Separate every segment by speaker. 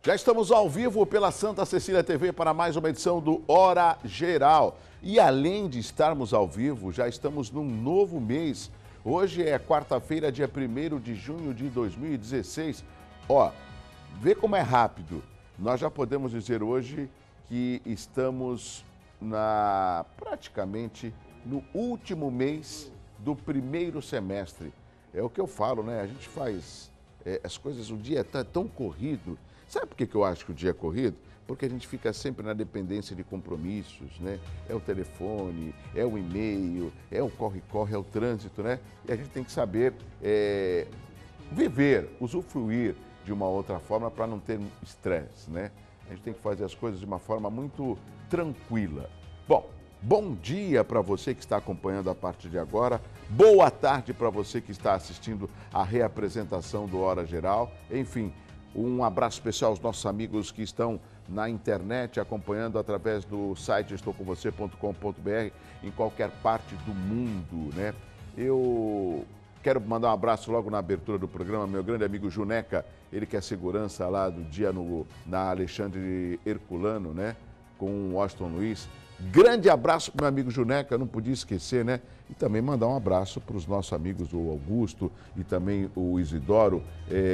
Speaker 1: Já estamos ao vivo pela Santa Cecília TV para mais uma edição do Hora Geral. E além de estarmos ao vivo, já estamos num novo mês. Hoje é quarta-feira, dia 1º de junho de 2016. Ó, vê como é rápido. Nós já podemos dizer hoje que estamos praticamente no último mês do primeiro semestre. É o que eu falo, né? A gente faz as coisas, o dia está tão corrido. Sabe por que eu acho que o dia é corrido? Porque a gente fica sempre na dependência de compromissos, né? É o telefone, é o e-mail, é o corre-corre, é o trânsito, né? E a gente tem que saber viver, usufruir de uma outra forma para não ter estresse, né? A gente tem que fazer as coisas de uma forma muito tranquila. Bom dia para você que está acompanhando a partir de agora. Boa tarde para você que está assistindo a reapresentação do Hora Geral. Enfim, um abraço especial aos nossos amigos que estão na internet acompanhando através do site estoucomvocê.com.br em qualquer parte do mundo, né? Eu quero mandar um abraço logo na abertura do programa, meu grande amigo Juneca, ele que é segurança lá do dia na Alexandre Herculano, né? Com o Washington Luiz. Grande abraço para o meu amigo Juneca, não podia esquecer, né? E também mandar um abraço para os nossos amigos, o Augusto e também o Isidoro,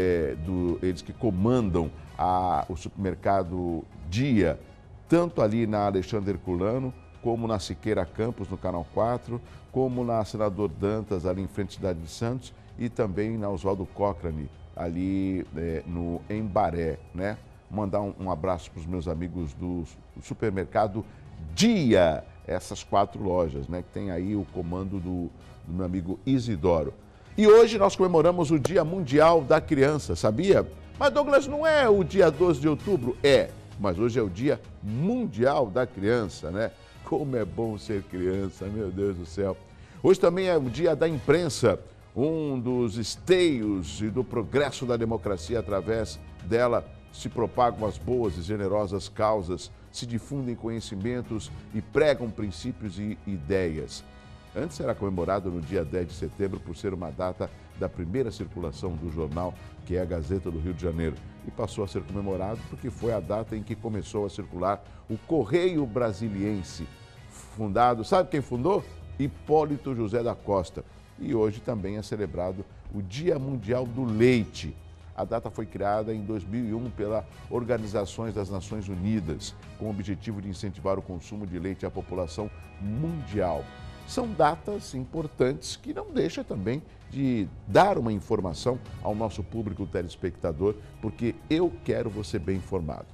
Speaker 1: eles que comandam o supermercado Dia, tanto ali na Alexandre Herculano, como na Siqueira Campos, no Canal 4, como na Senador Dantas, ali em frente à Cidade de Santos, e também na Oswaldo Cochrane, ali no Embaré, né? Mandar um abraço para os meus amigos do supermercado Dia, essas 4 lojas, né? Que tem aí o comando do meu amigo Isidoro. E hoje nós comemoramos o Dia Mundial da Criança, sabia? Mas Douglas, não é o dia 12 de outubro? É, mas hoje é o Dia Mundial da Criança, né? Como é bom ser criança, meu Deus do céu. Hoje também é o Dia da Imprensa, um dos esteios e do progresso da democracia. Através dela se propagam as boas e generosas causas, se difundem conhecimentos e pregam princípios e ideias. Antes era comemorado no dia 10 de setembro por ser uma data da primeira circulação do jornal, que é a Gazeta do Rio de Janeiro. E passou a ser comemorado porque foi a data em que começou a circular o Correio Brasiliense, fundado, sabe quem fundou? Hipólito José da Costa. E hoje também é celebrado o Dia Mundial do Leite. A data foi criada em 2001 pela Organizações das Nações Unidas, com o objetivo de incentivar o consumo de leite à população mundial. São datas importantes que não deixam também de dar uma informação ao nosso público telespectador, porque eu quero você bem informado.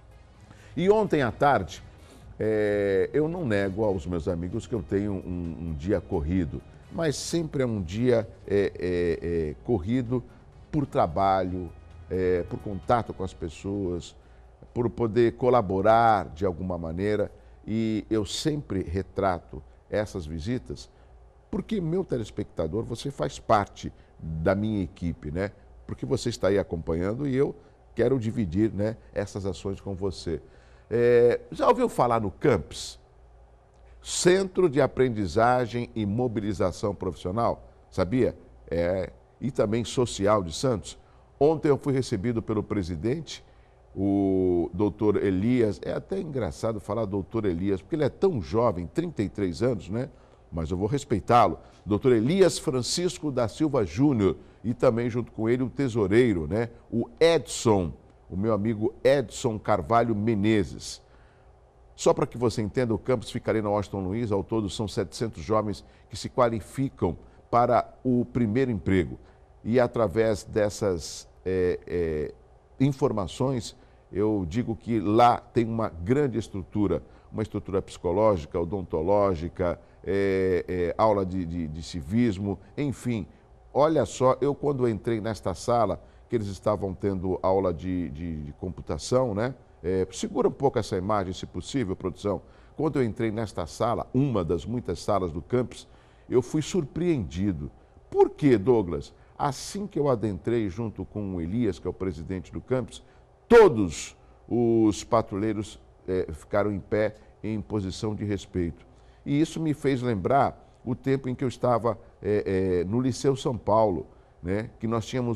Speaker 1: E ontem à tarde, eu não nego aos meus amigos que eu tenho um dia corrido, mas sempre é um dia corrido por trabalho, por contato com as pessoas, por poder colaborar de alguma maneira. E eu sempre retrato essas visitas porque, meu telespectador, você faz parte da minha equipe, né? Porque você está aí acompanhando e eu quero dividir, né, essas ações com você. Já ouviu falar no CAMPS? Centro de Aprendizagem e Mobilização Profissional, sabia? E também social de Santos. Ontem eu fui recebido pelo presidente, o doutor Elias. É até engraçado falar doutor Elias, porque ele é tão jovem, 33 anos, né? Mas eu vou respeitá-lo. Doutor Elias Francisco da Silva Júnior, e também junto com ele o tesoureiro, né? O Edson, o meu amigo Edson Carvalho Menezes. Só para que você entenda, o campus fica ali na Washington Luiz. Ao todo são 700 jovens que se qualificam para o primeiro emprego. E através dessas informações, eu digo que lá tem uma grande estrutura, uma estrutura psicológica, odontológica, aula de civismo, enfim. Olha só, eu quando entrei nesta sala, que eles estavam tendo aula de computação, né? Segura um pouco essa imagem, se possível, produção. Quando eu entrei nesta sala, uma das muitas salas do campus, eu fui surpreendido. Por quê, Douglas? Assim que eu adentrei junto com o Elias, que é o presidente do campus, todos os patrulheiros ficaram em pé em posição de respeito. E isso me fez lembrar o tempo em que eu estava no Liceu São Paulo, né? Que nós tínhamos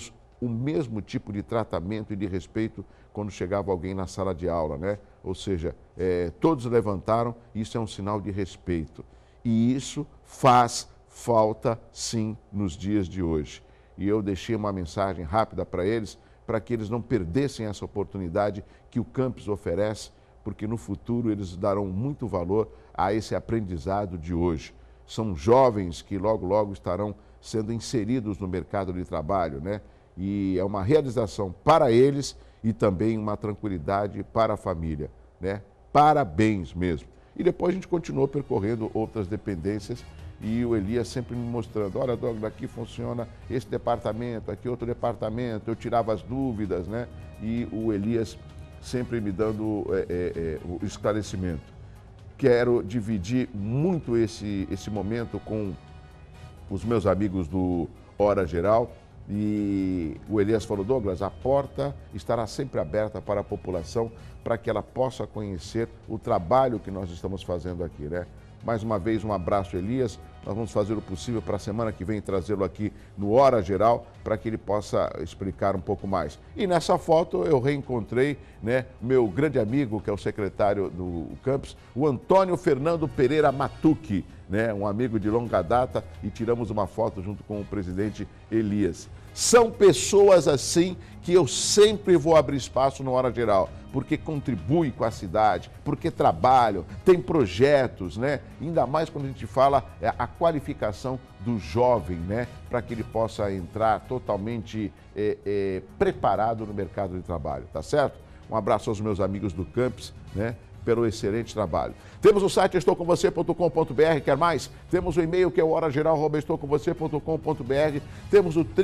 Speaker 1: o mesmo tipo de tratamento e de respeito quando chegava alguém na sala de aula, né? Ou seja, todos levantaram, isso é um sinal de respeito. E isso faz falta, sim, nos dias de hoje. E eu deixei uma mensagem rápida para eles, para que eles não perdessem essa oportunidade que o campus oferece, porque no futuro eles darão muito valor a esse aprendizado de hoje. São jovens que logo, logo estarão sendo inseridos no mercado de trabalho, né? E é uma realização para eles e também uma tranquilidade para a família, né? Parabéns mesmo. E depois a gente continuou percorrendo outras dependências e o Elias sempre me mostrando, olha, Douglas, aqui funciona esse departamento, aqui outro departamento, eu tirava as dúvidas, né? E o Elias sempre me dando o esclarecimento. Quero dividir muito esse momento com os meus amigos do Hora Geral e o Elias falou, Douglas, a porta estará sempre aberta para a população para que ela possa conhecer o trabalho que nós estamos fazendo aqui, né? Mais uma vez, um abraço, Elias. Nós vamos fazer o possível para a semana que vem trazê-lo aqui no Hora Geral para que ele possa explicar um pouco mais. E nessa foto eu reencontrei, né, meu grande amigo, que é o secretário do campus, o Antônio Fernando Pereira Matucci, né, um amigo de longa data, e tiramos uma foto junto com o presidente Elias. São pessoas assim que eu sempre vou abrir espaço no Hora Geral, porque contribui com a cidade, porque trabalham, tem projetos, né? Ainda mais quando a gente fala a qualificação do jovem, né? Para que ele possa entrar totalmente preparado no mercado de trabalho, tá certo? Um abraço aos meus amigos do campus, né? Pelo excelente trabalho. Temos o site estoucomvocê.com.br, quer mais? Temos o e-mail que é o horageral@estoucomvocê.com.br. Temos o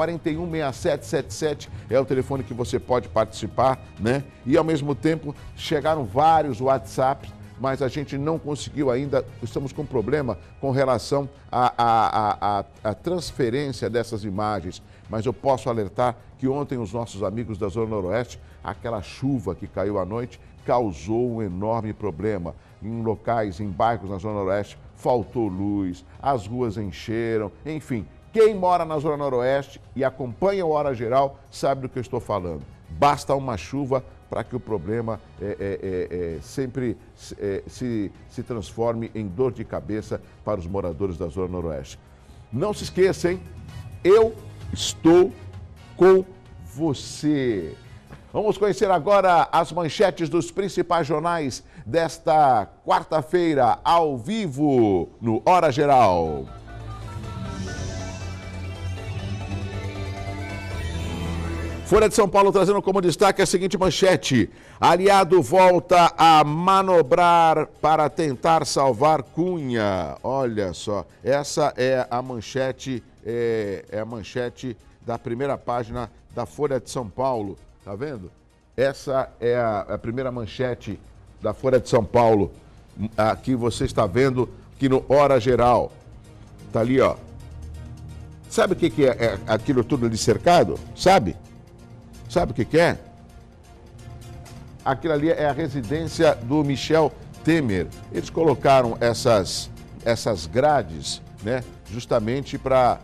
Speaker 1: 30416777, é o telefone que você pode participar, né? E ao mesmo tempo chegaram vários WhatsApps, mas a gente não conseguiu ainda, estamos com problema com relação à transferência dessas imagens. Mas eu posso alertar que ontem os nossos amigos da Zona Noroeste, aquela chuva que caiu à noite, causou um enorme problema. Em locais, em bairros na Zona Noroeste, faltou luz, as ruas encheram, enfim. Quem mora na Zona Noroeste e acompanha o Hora Geral sabe do que eu estou falando. Basta uma chuva para que o problema sempre se transforme em dor de cabeça para os moradores da Zona Noroeste. Não se esqueça, hein? Eu estou com você. Vamos conhecer agora as manchetes dos principais jornais desta quarta-feira, ao vivo, no Hora Geral. Folha de São Paulo trazendo como destaque a seguinte manchete. Aliado volta a manobrar para tentar salvar Cunha. Olha só, essa é a manchete, a manchete da primeira página da Folha de São Paulo. Tá vendo? Essa é a primeira manchete da Folha de São Paulo. Aqui você está vendo aqui no Hora Geral. Tá ali, ó. Sabe o que é aquilo tudo ali cercado? Sabe? Sabe o que é? Aquilo ali é a residência do Michel Temer. Eles colocaram essas grades, né? Justamente para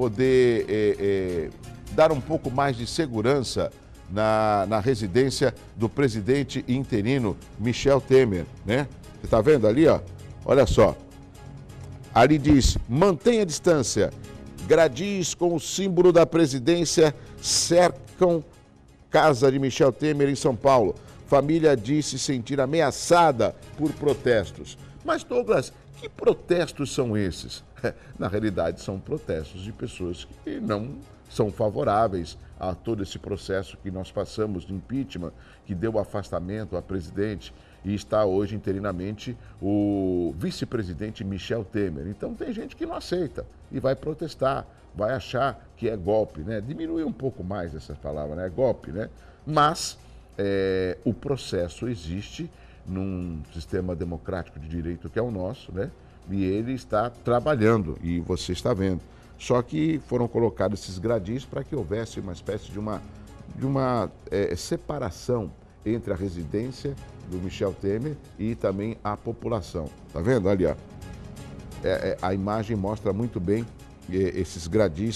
Speaker 1: poder dar um pouco mais de segurança na residência do presidente interino Michel Temer, né? Você está vendo ali, ó? Olha só. Ali diz, mantenha a distância. Gradis com o símbolo da presidência cercam casa de Michel Temer em São Paulo. Família diz se sentir ameaçada por protestos. Mas, Douglas, que protestos são esses? Na realidade, são protestos de pessoas que não são favoráveis a todo esse processo que nós passamos de impeachment, que deu afastamento a presidente e está hoje interinamente o vice-presidente Michel Temer. Então tem gente que não aceita e vai protestar, vai achar que é golpe, né? Diminui um pouco mais essa palavra, né? É golpe, né? Mas o processo existe num sistema democrático de direito que é o nosso, né? E ele está trabalhando e você está vendo. Só que foram colocados esses gradis para que houvesse uma espécie de uma separação entre a residência do Michel Temer e também a população. Tá vendo? Olha, a imagem mostra muito bem esses gradis que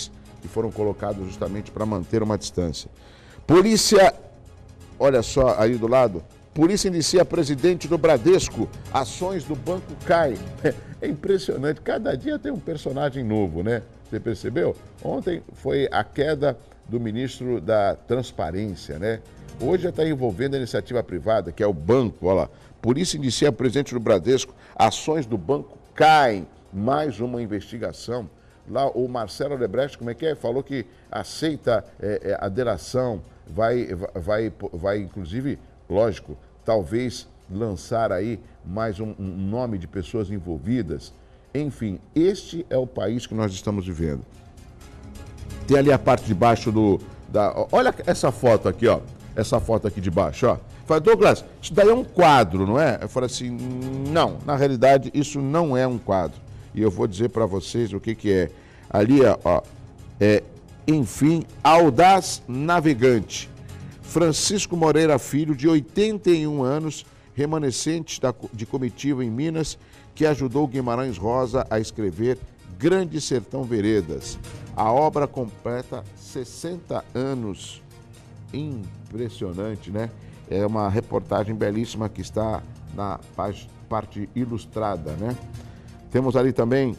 Speaker 1: que foram colocados justamente para manter uma distância. Polícia, olha só aí do lado, polícia inicia presidente do Bradesco, ações do banco caem. É impressionante, cada dia tem um personagem novo, né? Você percebeu? Ontem foi a queda do ministro da Transparência, né? Hoje já está envolvendo a iniciativa privada, que é o banco, olha lá. Polícia inicia presidente do Bradesco, ações do banco caem. Mais uma investigação. Lá o Marcelo Odebrecht, como é que é? Falou que aceita a delação, vai inclusive, lógico, talvez lançar aí mais um nome de pessoas envolvidas. Enfim, este é o país que nós estamos vivendo. Tem ali a parte de baixo olha essa foto aqui, ó. Essa foto aqui de baixo, ó. Fala, Douglas, isso daí é um quadro, não é? Eu falei assim, não, na realidade isso não é um quadro. E eu vou dizer para vocês o que é. Ali, ó, enfim, Audaz Navegante. Francisco Moreira Filho, de 81 anos, remanescente de comitiva em Minas, que ajudou Guimarães Rosa a escrever Grande Sertão Veredas. A obra completa 60 anos. Impressionante, né? É uma reportagem belíssima que está na parte ilustrada, né? Temos ali também,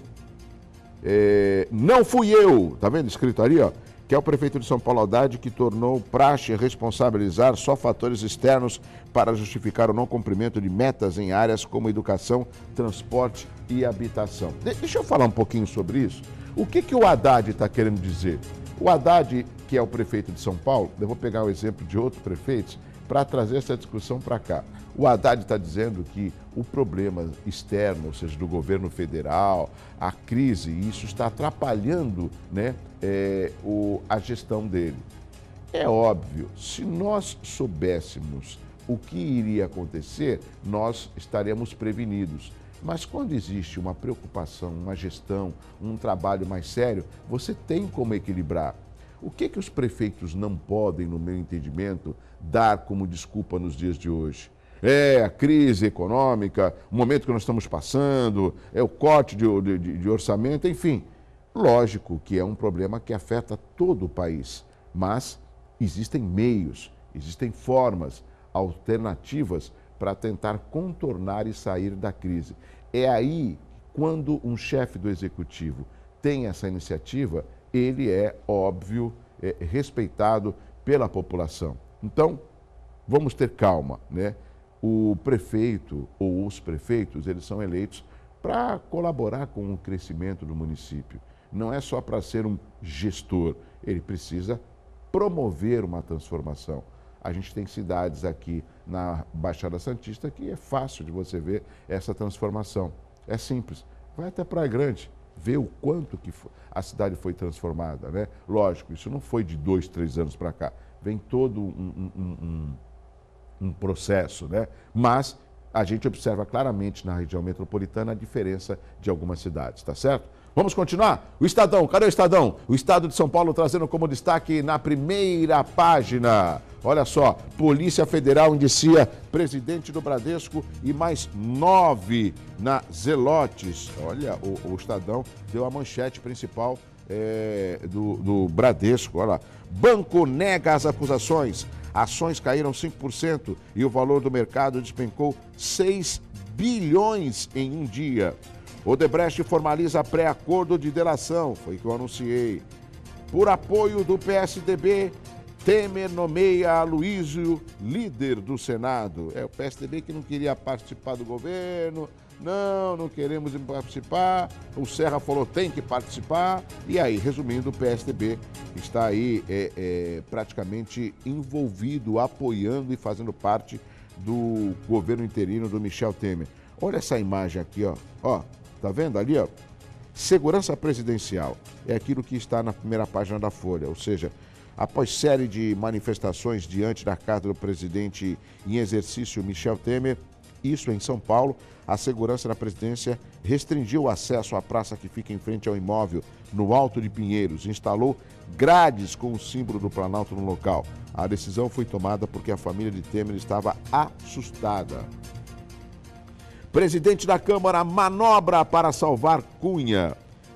Speaker 1: não fui eu, tá vendo escrito ali, ó? Que é o prefeito de São Paulo, Haddad, que tornou praxe responsabilizar só fatores externos para justificar o não cumprimento de metas em áreas como educação, transporte e habitação. Deixa eu falar um pouquinho sobre isso. O que o Haddad está querendo dizer? O Haddad, que é o prefeito de São Paulo, eu vou pegar o exemplo de outros prefeitos para trazer essa discussão para cá. O Haddad está dizendo que o problema externo, ou seja, do governo federal, a crise, isso está atrapalhando, né, a gestão dele. É óbvio, se nós soubéssemos o que iria acontecer, nós estaremos prevenidos. Mas quando existe uma preocupação, uma gestão, um trabalho mais sério, você tem como equilibrar. O que os prefeitos não podem, no meu entendimento, dar como desculpa nos dias de hoje? É a crise econômica, o momento que nós estamos passando, é o corte de orçamento, enfim. Lógico que é um problema que afeta todo o país, mas existem meios, existem formas alternativas para tentar contornar e sair da crise. É aí, quando um chefe do executivo tem essa iniciativa, ele é, óbvio, respeitado pela população. Então, vamos ter calma, né? O prefeito ou os prefeitos, eles são eleitos para colaborar com o crescimento do município. Não é só para ser um gestor, ele precisa promover uma transformação. A gente tem cidades aqui na Baixada Santista que é fácil de você ver essa transformação. É simples. Vai até Praia Grande, vê o quanto que a cidade foi transformada, né? Lógico, isso não foi de 2, 3 anos para cá. Vem todo um processo, né? Mas a gente observa claramente na região metropolitana a diferença de algumas cidades, tá certo? Vamos continuar? O Estadão, cadê o Estadão? O Estado de São Paulo trazendo como destaque na primeira página. Olha só, Polícia Federal indicia presidente do Bradesco e mais 9 na Zelotes. Olha, o Estadão deu a manchete principal do Bradesco. Olha lá. Banco nega as acusações. Ações caíram 5% e o valor do mercado despencou 6 bilhões em um dia. Odebrecht formaliza pré-acordo de delação, foi o que eu anunciei. Por apoio do PSDB, Temer nomeia Aloysio líder do Senado. É o PSDB que não queria participar do governo, não queremos participar. O Serra falou, tem que participar. E aí, resumindo, o PSDB está aí praticamente envolvido, apoiando e fazendo parte do governo interino do Michel Temer. Olha essa imagem aqui, ó. Tá vendo ali, ó? Segurança presidencial. É aquilo que está na primeira página da Folha. Ou seja, após série de manifestações diante da casa do presidente em exercício Michel Temer, isso em São Paulo, a segurança da presidência restringiu o acesso à praça que fica em frente ao imóvel no Alto de Pinheiros, instalou grades com o símbolo do Planalto no local. A decisão foi tomada porque a família de Temer estava assustada. Presidente da Câmara manobra para salvar Cunha.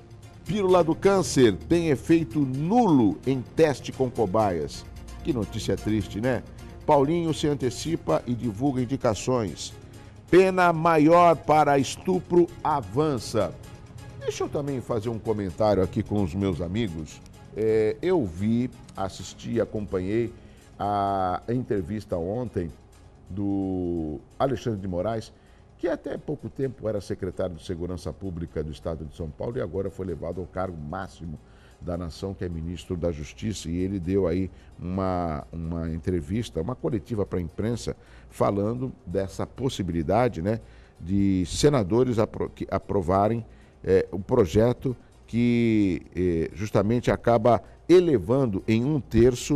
Speaker 1: Pílula do câncer tem efeito nulo em teste com cobaias. Que notícia triste, né? Paulinho se antecipa e divulga indicações. Pena maior para estupro avança. Deixa eu também fazer um comentário aqui com os meus amigos. Eu vi, assisti, acompanhei a entrevista ontem do Alexandre de Moraes, que até pouco tempo era secretário de Segurança Pública do Estado de São Paulo e agora foi levado ao cargo máximo da nação, que é ministro da Justiça, e ele deu aí uma entrevista, uma coletiva para a imprensa, falando dessa possibilidade, né, de senadores aprovarem o projeto que justamente acaba elevando em 1/3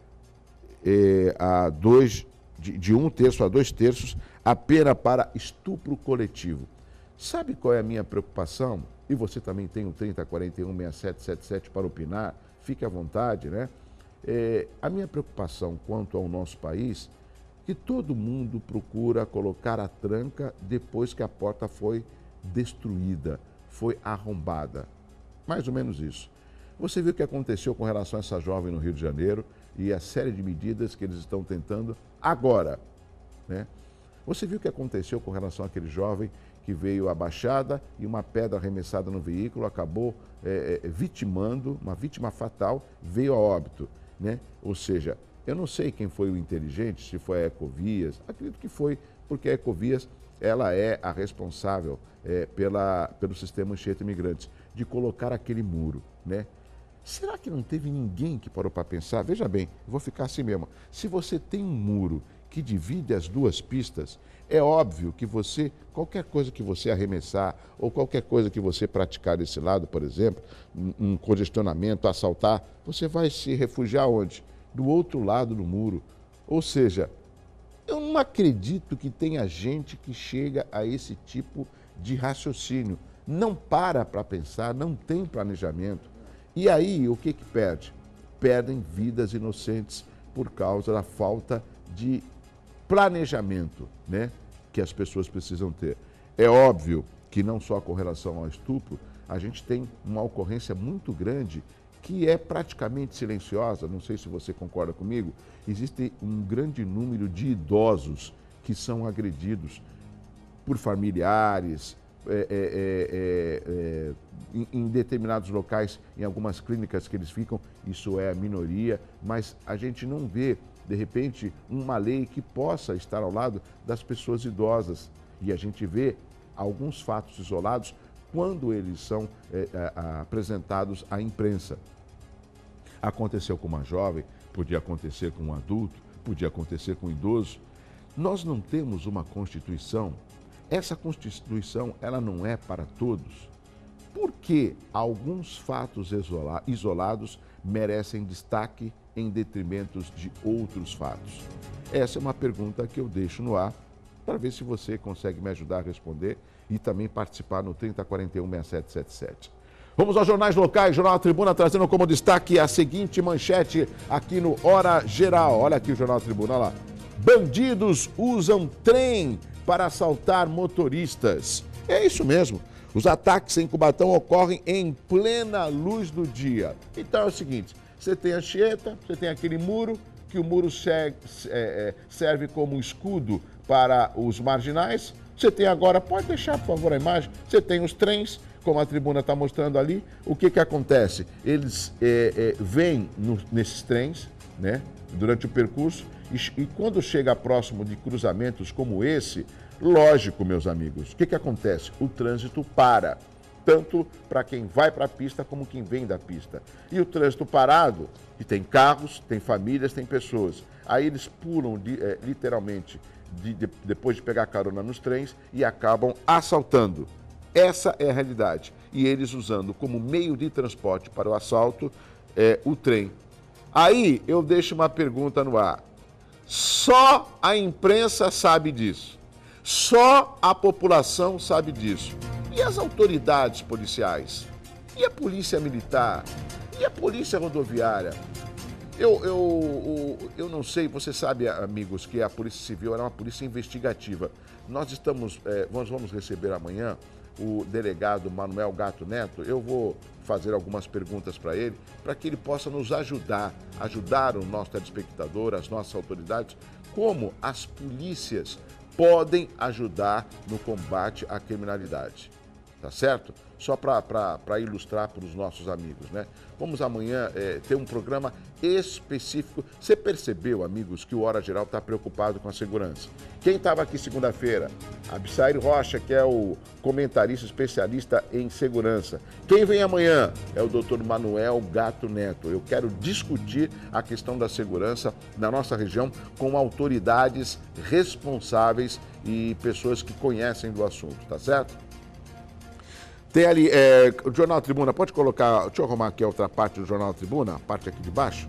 Speaker 1: de 1/3 a 2/3 a pena para estupro coletivo. Sabe qual é a minha preocupação? E você também tem o 3041-6777 para opinar, fique à vontade, né? A minha preocupação quanto ao nosso país, que todo mundo procura colocar a tranca depois que a porta foi destruída, foi arrombada. Mais ou menos isso. Você viu o que aconteceu com relação a essa jovem no Rio de Janeiro e a série de medidas que eles estão tentando agora, né? Você viu o que aconteceu com relação àquele jovem que veio à Baixada e uma pedra arremessada no veículo acabou vitimando, uma vítima fatal, veio a óbito, né? Ou seja, eu não sei quem foi o inteligente, se foi a Ecovias, acredito que foi, porque a Ecovias, ela é a responsável pelo sistema Anchieta Imigrantes, de colocar aquele muro, né? Será que não teve ninguém que parou para pensar? Veja bem, eu vou ficar assim mesmo. Se você tem um muro que divide as duas pistas, é óbvio que qualquer coisa que você arremessar ou qualquer coisa que você praticar desse lado, por exemplo, um congestionamento, assaltar, você vai se refugiar onde? Do outro lado do muro. Ou seja, eu não acredito que tenha gente que chega a esse tipo de raciocínio. Não para pensar, não tem planejamento. E aí, o que perde? Perdem vidas inocentes por causa da falta de planejamento, né, que as pessoas precisam ter. É óbvio que não só com relação ao estupro, a gente tem uma ocorrência muito grande que é praticamente silenciosa, não sei se você concorda comigo, existe um grande número de idosos que são agredidos por familiares, em determinados locais, em algumas clínicas que eles ficam, isso é a minoria, mas a gente não vê, de repente, uma lei que possa estar ao lado das pessoas idosas. E a gente vê alguns fatos isolados quando eles são apresentados à imprensa. Aconteceu com uma jovem, podia acontecer com um adulto, podia acontecer com um idoso. Nós não temos uma Constituição. Essa Constituição, ela não é para todos. Por que alguns fatos isolados merecem destaque em detrimento de outros fatos? Essa é uma pergunta que eu deixo no ar para ver se você consegue me ajudar a responder e também participar no 3041-6777. Vamos aos jornais locais. Jornal Tribuna trazendo como destaque a seguinte manchete aqui no Hora Geral. Olha aqui o Jornal Tribuna, olha lá. Bandidos usam trem para assaltar motoristas. É isso mesmo. Os ataques em Cubatão ocorrem em plena luz do dia. Então é o seguinte, você tem a Anchieta, você tem aquele muro, que o muro serve como escudo para os marginais. Você tem agora, pode deixar por favor a imagem, você tem os trens, como a tribuna está mostrando ali. O que acontece? Eles vêm nesses trens, né, durante o percurso, e quando chega próximo de cruzamentos como esse, lógico, meus amigos, o que acontece? O trânsito para, tanto para quem vai para a pista como quem vem da pista. E o trânsito parado, que tem carros, tem famílias, tem pessoas. Aí eles pulam literalmente, depois de pegar carona nos trens, e acabam assaltando. Essa é a realidade. E eles usando como meio de transporte para o assalto o trem. Aí eu deixo uma pergunta no ar. Só a imprensa sabe disso. Só a população sabe disso. E as autoridades policiais? E a polícia militar? E a polícia rodoviária? Eu não sei, você sabe, amigos, que a Polícia Civil era uma polícia investigativa. Nós vamos receber amanhã o delegado Manuel Gato Neto, eu vou fazer algumas perguntas para ele, para que ele possa nos ajudar o nosso telespectador, as nossas autoridades, como as polícias podem ajudar no combate à criminalidade. Tá certo? Só para ilustrar para os nossos amigos, né? Vamos amanhã ter um programa específico. Você percebeu, amigos, que o Hora Geral está preocupado com a segurança? Quem estava aqui segunda-feira? Absair Rocha, que é o comentarista especialista em segurança. Quem vem amanhã? É o doutor Manuel Gato Neto. Eu quero discutir a questão da segurança na nossa região com autoridades responsáveis e pessoas que conhecem do assunto, tá certo? Tem ali, o Jornal Tribuna, pode colocar, deixa eu arrumar aqui a outra parte do Jornal Tribuna, a parte aqui de baixo,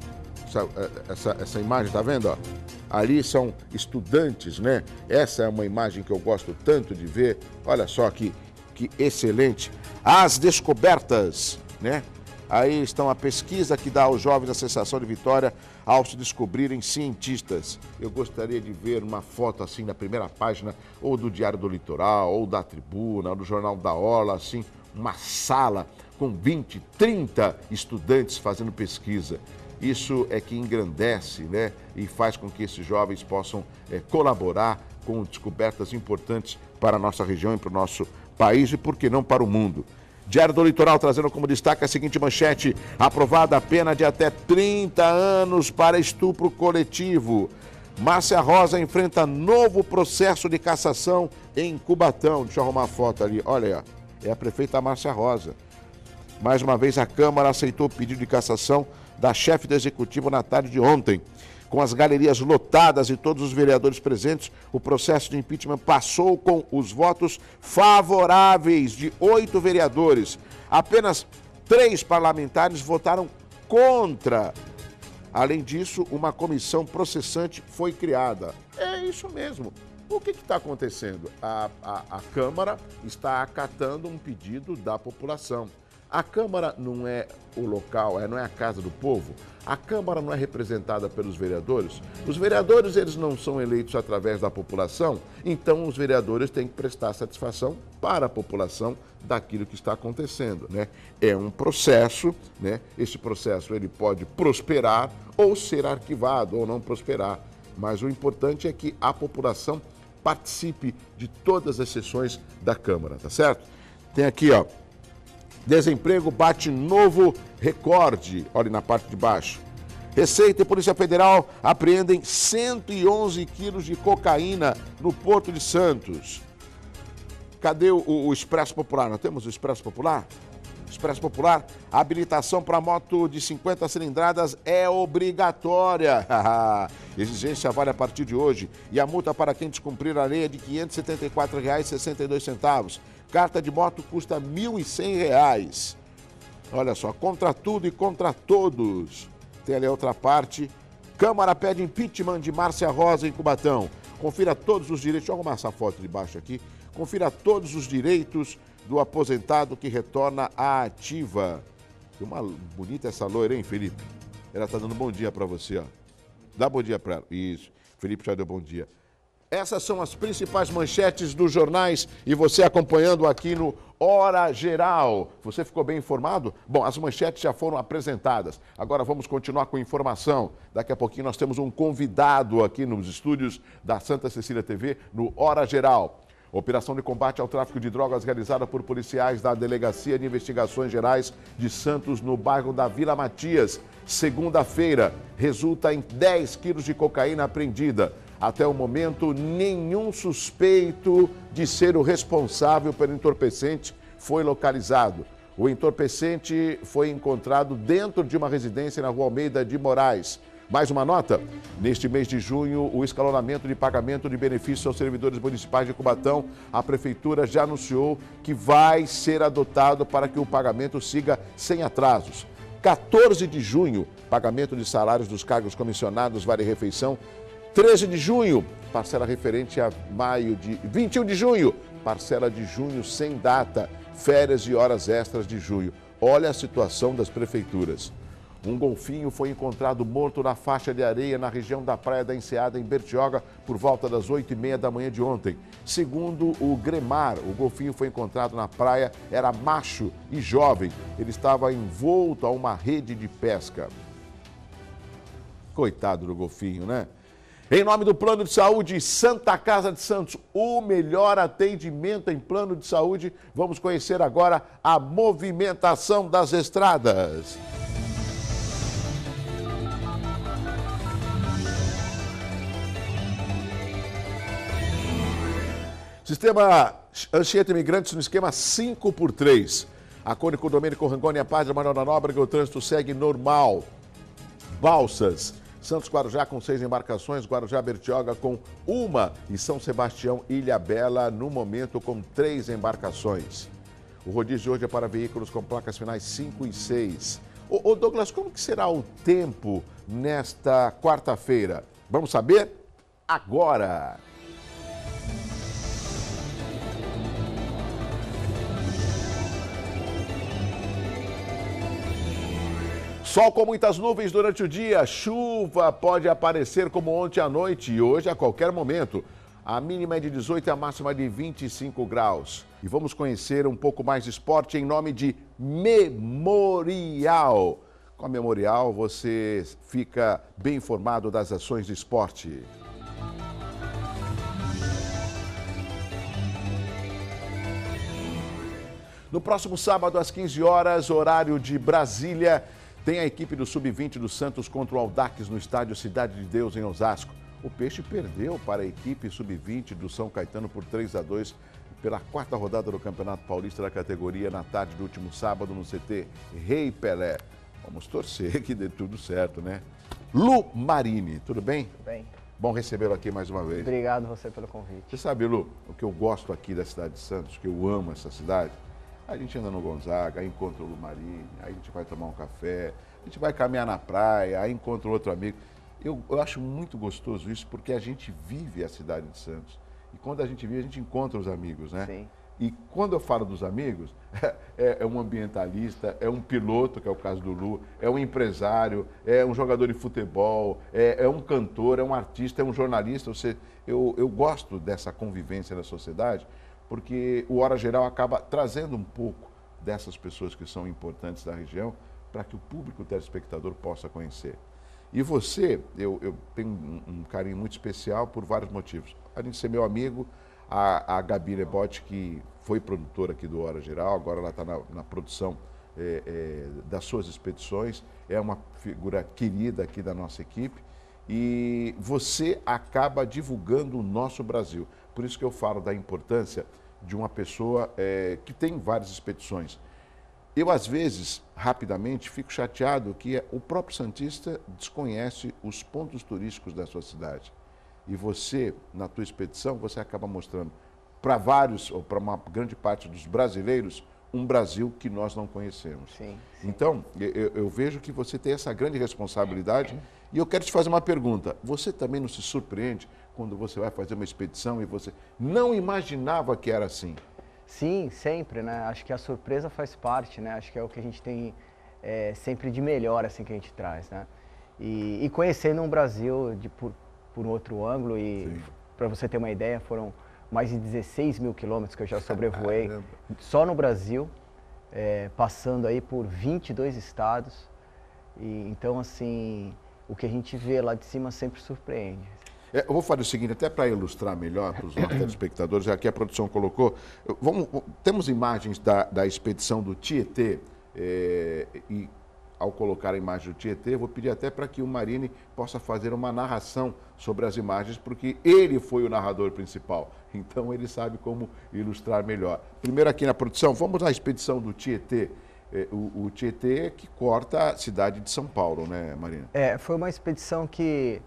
Speaker 1: essa imagem, tá vendo, ó? Ali são estudantes, né? Essa é uma imagem que eu gosto tanto de ver, olha só que excelente. As descobertas, né? Aí estão a pesquisa que dá aos jovens a sensação de vitória ao se descobrirem cientistas. Eu gostaria de ver uma foto assim na primeira página, ou do Diário do Litoral, ou da Tribuna, ou do Jornal da Orla, assim, uma sala com 20, 30 estudantes fazendo pesquisa. Isso é que engrandece, né? E faz com que esses jovens possam colaborar com descobertas importantes para a nossa região e para o nosso país e, por que não, para o mundo. Diário do Litoral trazendo como destaque a seguinte manchete: aprovada a pena de até 30 anos para estupro coletivo. Márcia Rosa enfrenta novo processo de cassação em Cubatão. Deixa eu arrumar a foto ali. Olha, é a prefeita Márcia Rosa. Mais uma vez, a Câmara aceitou o pedido de cassação da chefe do Executivo na tarde de ontem. Com as galerias lotadas e todos os vereadores presentes, o processo de impeachment passou com os votos favoráveis de 8 vereadores. Apenas 3 parlamentares votaram contra. Além disso, uma comissão processante foi criada. É isso mesmo. O que está acontecendo? A Câmara está acatando um pedido da população. A Câmara não é o local, não é a casa do povo. A Câmara não é representada pelos vereadores. Os vereadores, eles não são eleitos através da população, então os vereadores têm que prestar satisfação para a população daquilo que está acontecendo, né? É um processo, né? Esse processo ele pode prosperar ou ser arquivado ou não prosperar, mas o importante é que a população participe de todas as sessões da Câmara, tá certo? Tem aqui, ó, desemprego bate novo recorde, olha na parte de baixo. Receita e Polícia Federal apreendem 111 quilos de cocaína no Porto de Santos. Cadê o Expresso Popular? Nós temos o Expresso Popular? Expresso Popular, a habilitação para moto de 50 cilindradas é obrigatória. Exigência vale a partir de hoje. E a multa para quem descumprir a lei é de R$ 574,62. Carta de moto custa R$ 1.100. Olha só, contra tudo e contra todos. Tem ali a outra parte. Câmara pede impeachment de Márcia Rosa em Cubatão. Confira todos os direitos. Deixa eu arrumar essa foto de baixo aqui. Confira todos os direitos do aposentado que retorna à ativa. Que uma bonita essa loira, hein, Felipe? Ela está dando bom dia para você, ó. Dá bom dia para ela. Isso. Felipe já deu bom dia. Essas são as principais manchetes dos jornais e você acompanhando aqui no Hora Geral. Você ficou bem informado? Bom, as manchetes já foram apresentadas. Agora vamos continuar com informação. Daqui a pouquinho nós temos um convidado aqui nos estúdios da Santa Cecília TV no Hora Geral. Operação de combate ao tráfico de drogas realizada por policiais da Delegacia de Investigações Gerais de Santos, no bairro da Vila Matias. Segunda-feira, resulta em 10 quilos de cocaína apreendida. Até o momento, nenhum suspeito de ser o responsável pelo entorpecente foi localizado. O entorpecente foi encontrado dentro de uma residência na Rua Almeida de Moraes. Mais uma nota, neste mês de junho, o escalonamento de pagamento de benefícios aos servidores municipais de Cubatão, a Prefeitura já anunciou que vai ser adotado para que o pagamento siga sem atrasos. 14 de junho, pagamento de salários dos cargos comissionados, vale refeição. 13 de junho, parcela referente a maio de... 21 de junho, parcela de junho sem data, férias e horas extras de junho. Olha a situação das prefeituras. Um golfinho foi encontrado morto na faixa de areia na região da Praia da Enseada, em Bertioga, por volta das 8h30 da manhã de ontem. Segundo o Gremar, o golfinho foi encontrado na praia, era macho e jovem. Ele estava envolto a uma rede de pesca. Coitado do golfinho, né? Em nome do Plano de Saúde Santa Casa de Santos, o melhor atendimento em plano de saúde, vamos conhecer agora a movimentação das estradas. Sistema Anchieta Imigrantes no esquema 5x3. A Cônico Domênico Rangoni, a Padre Manuel da Nóbrega, o trânsito segue normal. Balsas. Santos Guarujá com 6 embarcações, Guarujá Bertioga com 1 e São Sebastião Ilha Bela no momento com 3 embarcações. O rodízio de hoje é para veículos com placas finais 5 e 6. Ô Douglas, como que será o tempo nesta quarta-feira? Vamos saber agora! Sol com muitas nuvens durante o dia, chuva pode aparecer como ontem à noite e hoje a qualquer momento. A mínima é de 18 e a máxima de 25 graus. E vamos conhecer um pouco mais de esporte em nome de Memorial. Com a Memorial você fica bem informado das ações de esporte. No próximo sábado às 15 horas, horário de Brasília, tem a equipe do Sub-20 do Santos contra o Audax no estádio Cidade de Deus, em Osasco. O Peixe perdeu para a equipe Sub-20 do São Caetano por 3-2 pela 4ª rodada do Campeonato Paulista da categoria na tarde do último sábado no CT Rei Pelé. Vamos torcer que dê tudo certo, né? Lu Marini, tudo bem?
Speaker 2: Tudo bem.
Speaker 1: Bom recebê-lo aqui mais uma vez.
Speaker 2: Obrigado você pelo convite.
Speaker 1: Você sabe, Lu, o que eu gosto aqui da cidade de Santos, que eu amo essa cidade? A gente anda no Gonzaga, aí encontra o Lumarini, aí a gente vai tomar um café, a gente vai caminhar na praia, aí encontra outro amigo. Eu acho muito gostoso isso, porque a gente vive a cidade de Santos. E quando a gente vive, a gente encontra os amigos, né?
Speaker 2: Sim.
Speaker 1: E quando eu falo dos amigos, é um ambientalista, é um piloto, que é o caso do Lu, é um empresário, é um jogador de futebol, é um cantor, é um artista, é um jornalista. Eu gosto dessa convivência na sociedade, porque o Hora Geral acaba trazendo um pouco dessas pessoas que são importantes da região para que o público telespectador possa conhecer. E você, eu tenho um carinho muito especial por vários motivos. Além de ser meu amigo, a Gabi Nebote, que foi produtora aqui do Hora Geral, agora ela está na produção das suas expedições, é uma figura querida aqui da nossa equipe, e você acaba divulgando o nosso Brasil. Por isso que eu falo da importância de uma pessoa que tem várias expedições. Eu, às vezes, rapidamente, fico chateado que o próprio santista desconhece os pontos turísticos da sua cidade. E você, na tua expedição, você acaba mostrando para vários, ou para uma grande parte dos brasileiros, um Brasil que nós não conhecemos.
Speaker 2: Sim.
Speaker 1: Então, eu vejo que você tem essa grande responsabilidade. E eu quero te fazer uma pergunta. Você também não se surpreende quando você vai fazer uma expedição e você não imaginava que era assim?
Speaker 2: Sim, sempre, né? Acho que a surpresa faz parte, né? Acho que é o que a gente tem sempre de melhor, assim, que a gente traz, né? E conhecendo um Brasil por outro ângulo, e para você ter uma ideia, foram mais de 16 mil quilômetros que eu já sobrevoei só no Brasil, passando aí por 22 estados. E, então, assim, o que a gente vê lá de cima sempre surpreende.
Speaker 1: Eu vou fazer o seguinte, até para ilustrar melhor para os nossos telespectadores, já que a produção colocou, temos imagens da expedição do Tietê, e ao colocar a imagem do Tietê, eu vou pedir até para que o Marini possa fazer uma narração sobre as imagens, porque ele foi o narrador principal, então ele sabe como ilustrar melhor. Primeiro aqui na produção, vamos na expedição do Tietê. O Tietê que corta a cidade de São Paulo, né, Marina?
Speaker 2: Foi uma expedição que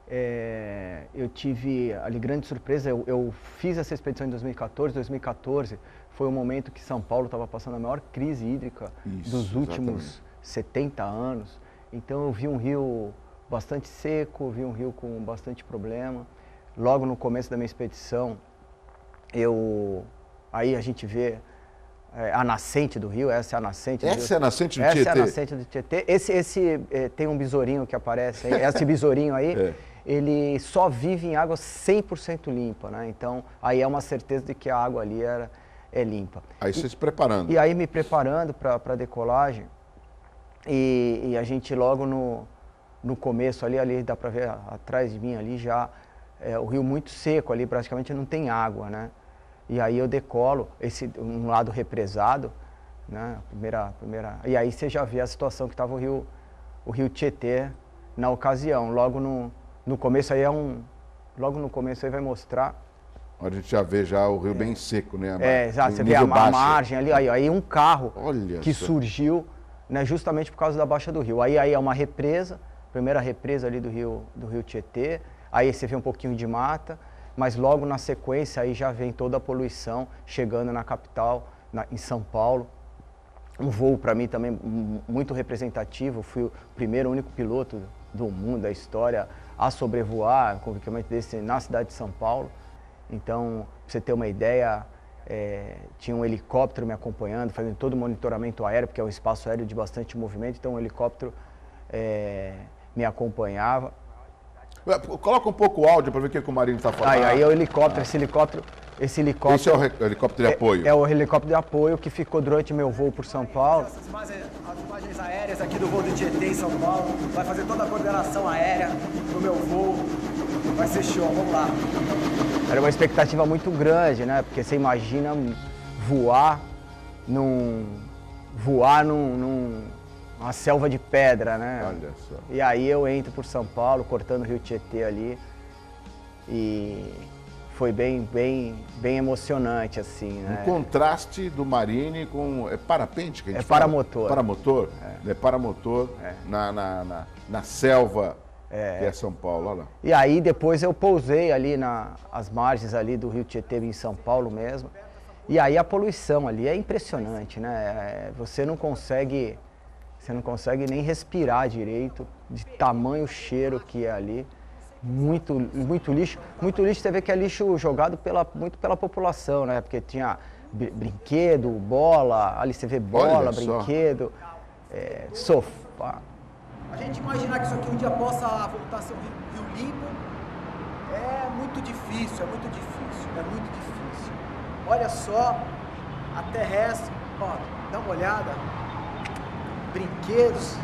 Speaker 2: eu tive ali grande surpresa. Eu fiz essa expedição em 2014 foi o momento que São Paulo estava passando a maior crise hídrica dos últimos 70 anos. Então eu vi um rio bastante seco, vi um rio com bastante problema. Logo no começo da minha expedição, aí a gente vê a nascente do rio, essa é a nascente do rio.
Speaker 1: Essa é a nascente do Tietê?
Speaker 2: Essa é a nascente do Tietê. Esse tem um besourinho que aparece aí, esse besourinho aí, ele só vive em água 100% limpa, né? Então, aí é uma certeza de que a água ali é limpa.
Speaker 1: Aí você se preparando.
Speaker 2: E aí me preparando para a decolagem, e a gente logo no começo ali dá para ver atrás de mim ali já, o rio muito seco ali, praticamente não tem água, né? E aí eu decolo, um lado represado, né? E aí você já vê a situação que estava o rio Tietê na ocasião. Logo no começo aí logo no começo aí vai mostrar.
Speaker 1: A gente já vê o rio bem seco, né?
Speaker 2: Exato, você vê a margem ali, aí um carro que surgiu, né, justamente por causa da baixa do rio. Aí é uma represa, primeira represa ali do rio Tietê, aí você vê um pouquinho de mata, mas logo na sequência aí já vem toda a poluição chegando na capital, em São Paulo. Um voo para mim também muito representativo, fui o primeiro, único piloto do mundo, da história, a sobrevoar um equipamento desse na cidade de São Paulo. Então, pra você ter uma ideia, tinha um helicóptero me acompanhando, fazendo todo o monitoramento aéreo, porque é um espaço aéreo de bastante movimento, então o helicóptero me acompanhava.
Speaker 1: Coloca um pouco o áudio para ver o que o Marinho está falando.
Speaker 2: Aí é o helicóptero, esse helicóptero...
Speaker 1: Esse é o helicóptero de apoio?
Speaker 2: É o helicóptero de apoio que ficou durante meu voo por São Paulo.
Speaker 3: As imagens aéreas aqui do voo do Tietê em São Paulo, vai fazer toda a coordenação aérea do meu voo, vai ser show, vamos lá.
Speaker 2: Era uma expectativa muito grande, né? Porque você imagina voar numa selva de pedra, né?
Speaker 1: Olha só.
Speaker 2: E aí eu entro por São Paulo, cortando o rio Tietê ali, e foi bem emocionante, assim, né?
Speaker 1: Um contraste do Marine com... É parapente que a gente
Speaker 2: fala?
Speaker 1: Paramotor. Paramotor? É paramotor na selva que é São Paulo, olha lá.
Speaker 2: E aí depois eu pousei ali nas margens ali do rio Tietê em São Paulo mesmo. E aí a poluição ali é impressionante, né? Você não consegue nem respirar direito, de tamanho cheiro que é ali. Muito lixo. Muito lixo, você vê que é lixo jogado muito pela população, né? Porque tinha brinquedo, bola, ali você vê bola, brinquedo, sofá.
Speaker 3: A gente imaginar que isso aqui um dia possa voltar a ser um rio limpo é muito difícil, Olha só, a terrestre, ó, dá uma olhada, brinquedos.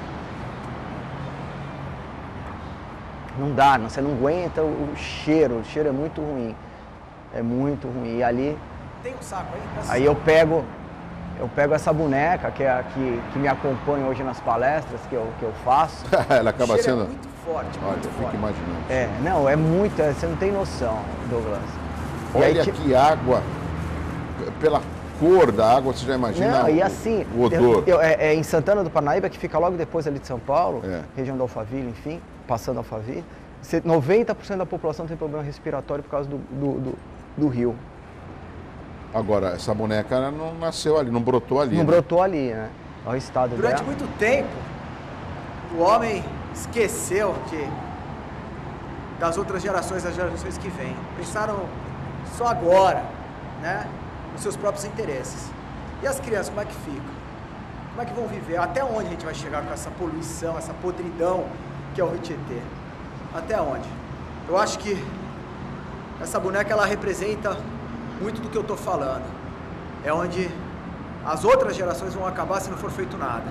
Speaker 2: Não dá, você não aguenta o cheiro é muito ruim. É muito ruim. E ali...
Speaker 3: Tem um saco aí?
Speaker 2: Aí eu pego essa boneca que me acompanha hoje nas palestras que eu faço.
Speaker 1: Ela acaba sendo...
Speaker 3: É muito forte,
Speaker 1: olha,
Speaker 3: muito
Speaker 1: eu
Speaker 3: forte.
Speaker 1: fico imaginando.
Speaker 2: Não, é muito, você não tem noção, Douglas.
Speaker 1: Olha que água, pela cor da água, você já imagina
Speaker 2: e assim,
Speaker 1: o odor.
Speaker 2: Em Santana do Parnaíba, que fica logo depois ali de São Paulo, região da Alphaville, enfim, passando Alphaville, 90% da população tem problema respiratório por causa do rio.
Speaker 1: Agora, essa boneca não nasceu ali, não brotou ali.
Speaker 2: Não brotou ali, né? Olha o estado dela.
Speaker 3: Durante muito tempo, o homem esqueceu das outras gerações, das gerações que vêm. Pensaram só agora, né? Nos seus próprios interesses. E as crianças, como é que ficam? Como é que vão viver? Até onde a gente vai chegar com essa poluição, essa podridão que é o rio Tietê? Até onde? Eu acho que essa boneca, ela representa muito do que eu estou falando. É onde as outras gerações vão acabar se não for feito nada.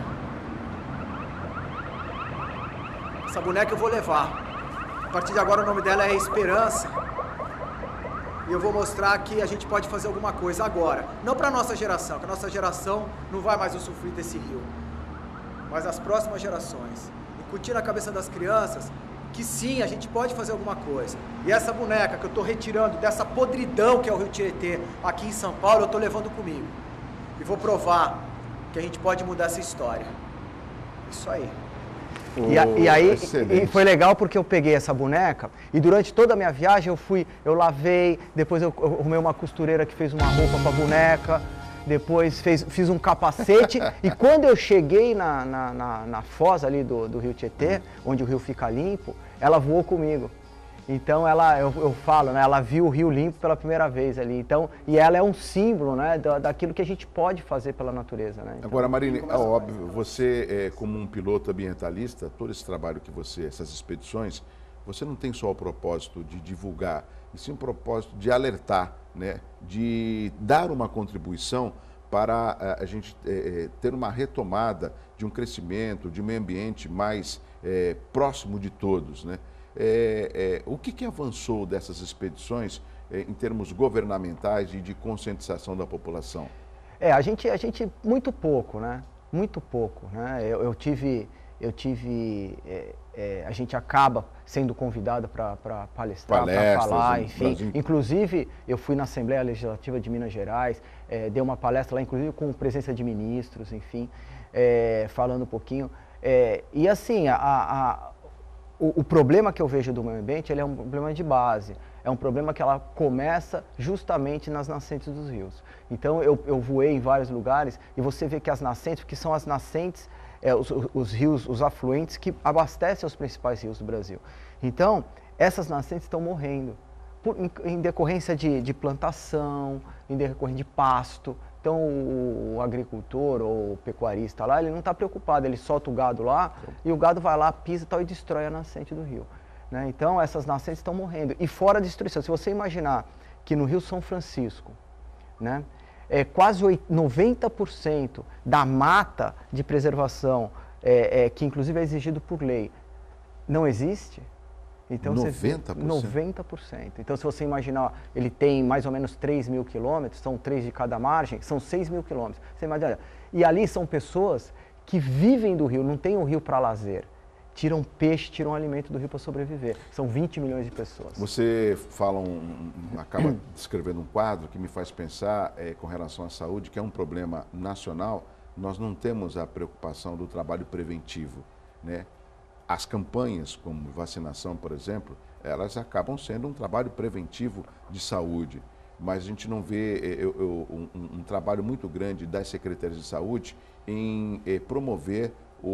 Speaker 3: Essa boneca eu vou levar. A partir de agora o nome dela é Esperança. E eu vou mostrar que a gente pode fazer alguma coisa agora. Não para a nossa geração, que a nossa geração não vai mais usufruir desse rio. Mas as próximas gerações. Incutir na cabeça das crianças que sim, a gente pode fazer alguma coisa. E essa boneca que eu estou retirando dessa podridão que é o rio Tietê aqui em São Paulo, eu estou levando comigo. E vou provar que a gente pode mudar essa história. Isso aí.
Speaker 2: E aí foi legal porque eu peguei essa boneca e durante toda a minha viagem eu lavei, depois eu arrumei uma costureira que fez uma roupa para a boneca, depois fiz um capacete e quando eu cheguei na foz ali do rio Tietê, onde o rio fica limpo, ela voou comigo. Então eu falo, né, ela viu o rio limpo pela primeira vez ali. Então, e ela é um símbolo, né, daquilo que a gente pode fazer pela natureza, né? Então,
Speaker 1: agora, Marine, é óbvio, você como um piloto ambientalista, todo esse trabalho que você, essas expedições, você não tem só o propósito de divulgar, e sim o propósito de alertar, né, de dar uma contribuição para a gente ter uma retomada de um crescimento, de um meio ambiente mais próximo de todos, né? O que avançou dessas expedições em termos governamentais e de conscientização da população?
Speaker 2: A gente muito pouco, né? Muito pouco, né? A gente acaba sendo convidado para palestrar, para falar, enfim. Inclusive, eu fui na Assembleia Legislativa de Minas Gerais, dei uma palestra lá, inclusive com presença de ministros, enfim, falando um pouquinho. E assim, o problema que eu vejo do meio ambiente, ele é um problema de base. É um problema que ela começa justamente nas nascentes dos rios. Então, eu voei em vários lugares e você vê que as nascentes, que são as nascentes, os rios, os afluentes que abastecem os principais rios do Brasil. Então, essas nascentes estão morrendo em decorrência de plantação, em decorrência de pasto. Então, o agricultor ou o pecuarista lá, ele não está preocupado, ele solta o gado lá e o gado vai lá, pisa e tal, e destrói a nascente do rio. Né? Então, essas nascentes estão morrendo. E fora a destruição, se você imaginar que no Rio São Francisco, né, quase 90% da mata de preservação, que inclusive é exigido por lei, não existe. Então,
Speaker 1: 90%?
Speaker 2: 90%. Então, se você imaginar, ele tem mais ou menos 3 mil quilômetros, são 3 de cada margem, são 6 mil quilômetros. Você imagina, e ali são pessoas que vivem do rio, não tem o rio para lazer. Tiram peixe, tiram alimento do rio para sobreviver. São 20 milhões de pessoas.
Speaker 1: Você fala acaba descrevendo um quadro que me faz pensar com relação à saúde, que é um problema nacional. Nós não temos a preocupação do trabalho preventivo, né? As campanhas, como vacinação, por exemplo, elas acabam sendo um trabalho preventivo de saúde, mas a gente não vê um trabalho muito grande das secretarias de saúde em promover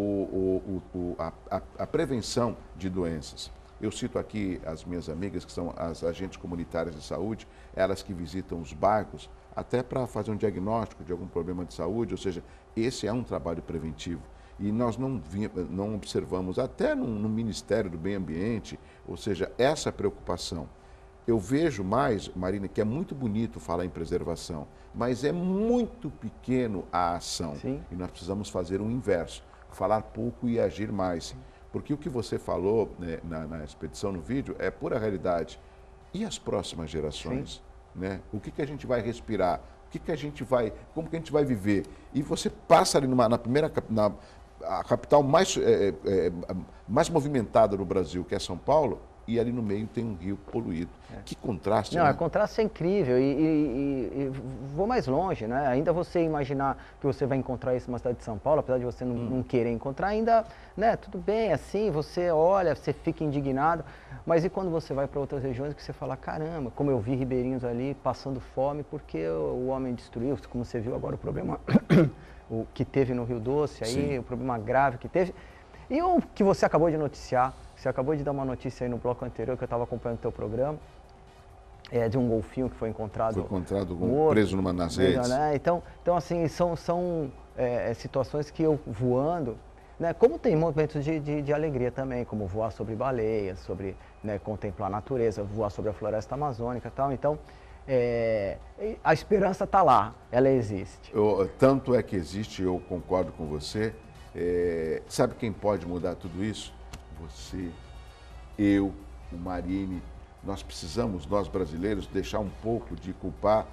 Speaker 1: a prevenção de doenças. Eu cito aqui as minhas amigas, que são as agentes comunitárias de saúde, elas que visitam os bairros, até para fazer um diagnóstico de algum problema de saúde, ou seja, esse é um trabalho preventivo. E nós não observamos, até no Ministério do Meio Ambiente, ou seja, essa preocupação. Eu vejo mais, Marina, que é muito bonito falar em preservação, mas é muito pequeno a ação.
Speaker 2: Sim.
Speaker 1: E nós precisamos fazer o inverso, falar pouco e agir mais. Sim. Porque o que você falou, né, na expedição, no vídeo, é pura realidade. E as próximas gerações? Né? O que a gente vai respirar? Como que a gente vai viver? E você passa ali na primeira... a capital mais movimentada do Brasil, que é São Paulo, e ali no meio tem um rio poluído. Que contraste,
Speaker 2: Não,
Speaker 1: né?
Speaker 2: O contraste é incrível e vou mais longe, né? Ainda você imaginar que você vai encontrar isso numa cidade de São Paulo, apesar de você não querer encontrar, ainda, né? Tudo bem, assim, você olha, você fica indignado, mas e quando você vai para outras regiões que você fala, caramba, como eu vi ribeirinhos ali passando fome porque o homem destruiu, como você viu agora o problema o que teve no Rio Doce, aí,
Speaker 1: Sim.
Speaker 2: o problema grave que teve, e o que você acabou de noticiar. Você acabou de dar uma notícia aí no bloco anterior que eu estava acompanhando o teu programa, de um golfinho que foi encontrado morto,
Speaker 1: preso nas redes.
Speaker 2: Né? Então, assim, são situações que eu voando, né? Como tem momentos de alegria também, como voar sobre baleias, sobre, né, contemplar a natureza, voar sobre a floresta amazônica e tal. Então, a esperança está lá, ela existe.
Speaker 1: Tanto é que existe, eu concordo com você. Sabe quem pode mudar tudo isso? Você, eu, o Marine. Nós precisamos, nós brasileiros, deixar um pouco de culpar.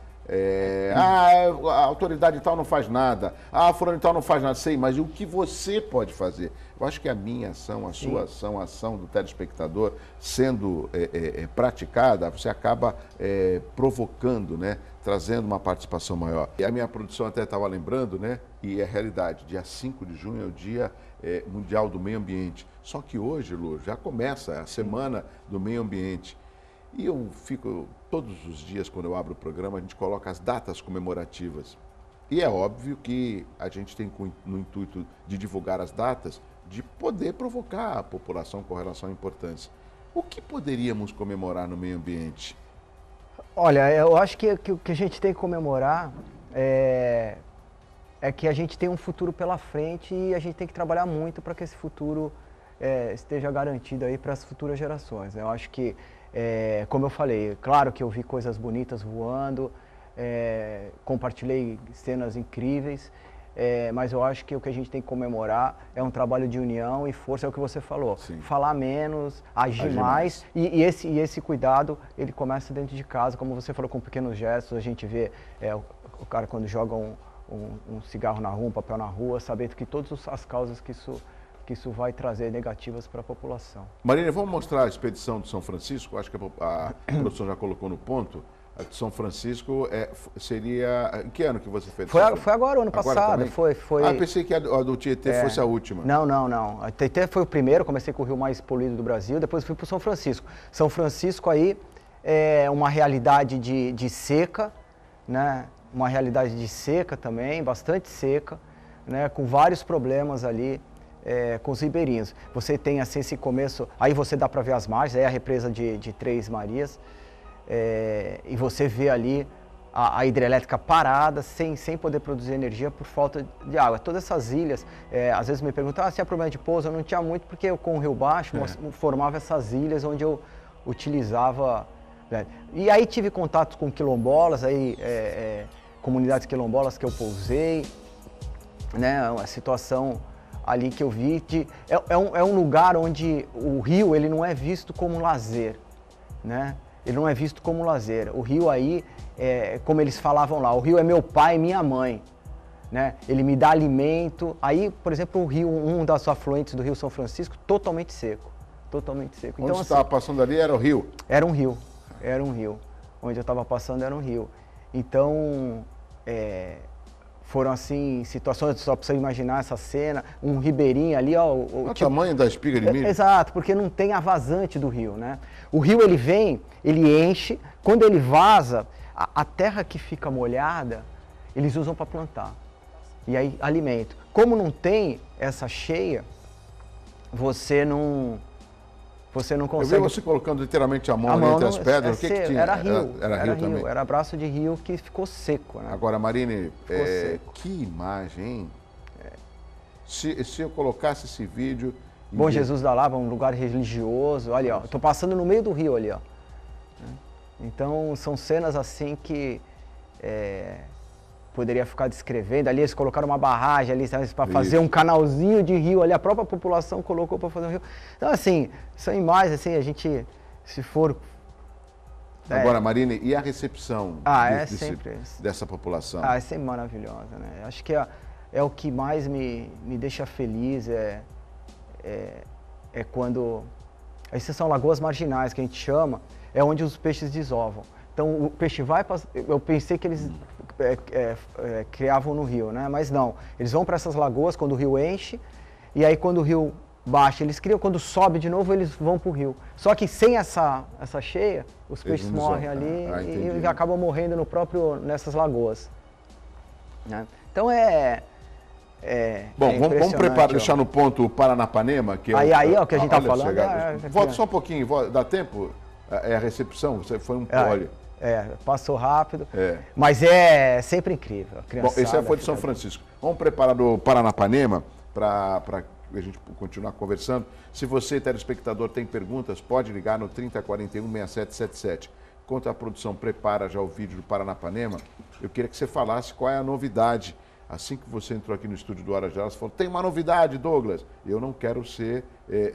Speaker 1: A autoridade tal não faz nada, fulano tal não faz nada. Sei, mas o que você pode fazer? Eu acho que a minha ação, a sua ação, a ação do telespectador sendo praticada, você acaba provocando, né? Trazendo uma participação maior. E a minha produção até estava lembrando, né? E é realidade, dia 5 de junho é o Dia Mundial do Meio Ambiente. Só que hoje, Lu, já começa a Semana do Meio Ambiente. E eu fico, todos os dias, quando eu abro o programa, a gente coloca as datas comemorativas. E é óbvio que a gente tem no intuito de divulgar as datas, de poder provocar a população com relação à importância. O que poderíamos comemorar no meio ambiente?
Speaker 2: Olha, eu acho que o que a gente tem que comemorar é que a gente tem um futuro pela frente e a gente tem que trabalhar muito para que esse futuro esteja garantido aí para as futuras gerações. Eu acho que, como eu falei, claro que eu vi coisas bonitas voando, compartilhei cenas incríveis, mas eu acho que o que a gente tem que comemorar é um trabalho de união e força, é o que você falou.
Speaker 1: Sim.
Speaker 2: Falar menos, agir mais. E esse cuidado, ele começa dentro de casa, como você falou, com pequenos gestos. A gente vê o cara quando joga um cigarro na rua, um papel na rua, sabendo que todas as causas que isso vai trazer negativas para a população.
Speaker 1: Marina, vamos mostrar a expedição de São Francisco? Acho que a produção já colocou no ponto. A de São Francisco seria... Em que ano que você fez?
Speaker 2: Foi agora, o ano passado. Foi.
Speaker 1: Ah, pensei que a do Tietê fosse a última.
Speaker 2: Não. A Tietê foi o primeiro, comecei com o rio mais poluído do Brasil, depois fui para o São Francisco. São Francisco aí é uma realidade de seca, né? Uma realidade de seca também, bastante seca, né? Com vários problemas ali com os ribeirinhos. Você tem assim esse começo, aí você dá para ver as margens, aí a represa de Três Marias, e você vê ali a hidrelétrica parada, sem poder produzir energia por falta de água. Todas essas ilhas, às vezes me perguntam, se é problema de pouso, eu não tinha muito, porque eu com o Rio Baixo formava essas ilhas onde eu utilizava... E aí tive contato com quilombolas, comunidades quilombolas que eu pousei, né, uma situação ali que eu vi, é um lugar onde o rio ele não é visto como lazer, né? Ele não é visto como lazer. O rio aí, como eles falavam lá, o rio é meu pai e minha mãe, né? Ele me dá alimento. Aí, por exemplo, o rio, um das afluentes do Rio São Francisco, totalmente seco. Totalmente seco.
Speaker 1: Onde
Speaker 2: então,
Speaker 1: você estava passando ali era o rio?
Speaker 2: Era um rio. Onde eu estava passando era um rio. Então, foram assim, situações, só para você imaginar essa cena, um ribeirinho ali, ó.
Speaker 1: O tamanho da espiga de milho?
Speaker 2: Exato, porque não tem a vazante do rio, né? O rio ele vem, ele enche, quando ele vaza, a terra que fica molhada, eles usam para plantar. E aí alimento. Como não tem essa cheia, você não consegue...
Speaker 1: Eu vi você colocando literalmente a mão ali entre as pedras, o que tinha?
Speaker 2: Era rio.
Speaker 1: Era rio também?
Speaker 2: Era braço de rio que ficou seco, né?
Speaker 1: Agora, Marine, que imagem, hein? Se eu colocasse esse vídeo...
Speaker 2: Bom Jesus da Lava, um lugar religioso, olha, ó, tô passando no meio do rio ali, ó. Então, são cenas assim que poderia ficar descrevendo. Ali eles colocaram uma barragem ali para fazer um canalzinho de rio ali, a própria população colocou para fazer um rio. Então, assim, são imagens, assim, a gente, se for...
Speaker 1: Agora, Marine, e a recepção dessa população?
Speaker 2: É sempre maravilhosa, né? Acho que é o que mais me deixa feliz, quando... Essas são lagoas marginais, que a gente chama, é onde os peixes desovam. Então, o peixe vai... Eu pensei que eles criavam no rio, né? Mas não. Eles vão para essas lagoas quando o rio enche, e aí quando o rio baixa, eles criam. Quando sobe de novo, eles vão para o rio. Só que sem essa cheia, os peixes morrem ali e acabam morrendo nessas lagoas. Né? Então,
Speaker 1: Bom, vamos preparar, deixar no ponto o Paranapanema, que
Speaker 2: aí ó, que a gente está falando.
Speaker 1: Volta só um pouquinho, dá tempo? É a recepção, você foi um pole.
Speaker 2: Passou rápido, mas é sempre incrível.
Speaker 1: Bom, esse foi de São Francisco. Vamos preparar do Paranapanema para a gente continuar conversando. Se você, telespectador, tem perguntas, pode ligar no 3041-6777. Enquanto a produção prepara já o vídeo do Paranapanema, eu queria que você falasse qual é a novidade. Assim que você entrou aqui no estúdio do Hora Geral, você falou, tem uma novidade, Douglas. Eu não quero ser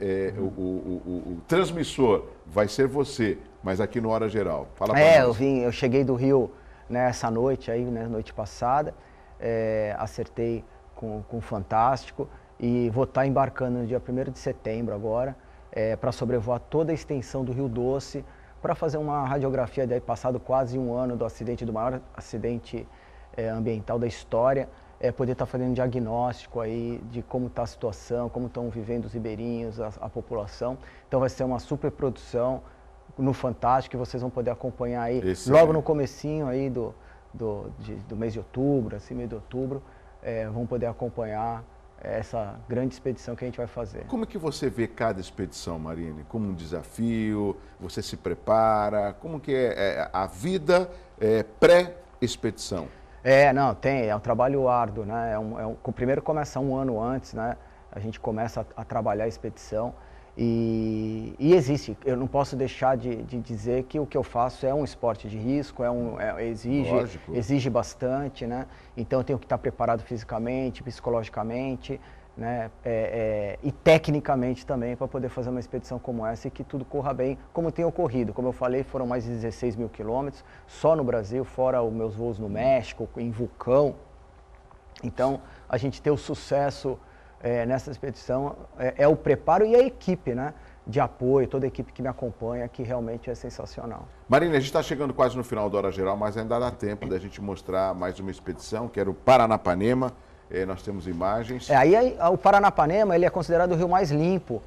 Speaker 1: o transmissor, vai ser você, mas aqui no Hora Geral. Fala pra nós.
Speaker 2: Eu cheguei do Rio nessa noite aí, né, noite passada, acertei com o Fantástico e vou estar embarcando no dia 1º de setembro agora, para sobrevoar toda a extensão do Rio Doce, para fazer uma radiografia, daí passado quase um ano do maior acidente ambiental da história, poder estar fazendo um diagnóstico aí de como está a situação, como estão vivendo os ribeirinhos, a população. Então vai ser uma super produção no Fantástico, que vocês vão poder acompanhar aí logo no comecinho aí do mês de outubro, assim, meio de outubro, vão poder acompanhar essa grande expedição que a gente vai fazer.
Speaker 1: Como é que você vê cada expedição, Marine? Como um desafio? Você se prepara? Como que é a vida pré-expedição?
Speaker 2: Não, é um trabalho árduo, né? Primeiro começa um ano antes, né? A gente começa a trabalhar a expedição e existe. Eu não posso deixar de dizer que o que eu faço é um esporte de risco, exige bastante, né? Então eu tenho que estar preparado fisicamente, psicologicamente, né? E tecnicamente também para poder fazer uma expedição como essa e que tudo corra bem, como tem ocorrido. Como eu falei, foram mais de 16 mil quilômetros só no Brasil, fora os meus voos no México, em Vulcão. Então a gente ter o sucesso nessa expedição é o preparo e a equipe, né, de apoio, toda a equipe que me acompanha, que realmente é sensacional.
Speaker 1: Marine, a gente está chegando quase no final da Hora Geral, mas ainda dá tempo da gente mostrar mais uma expedição, que era o Paranapanema. Nós temos imagens.
Speaker 2: O Paranapanema, ele é considerado o rio mais limpo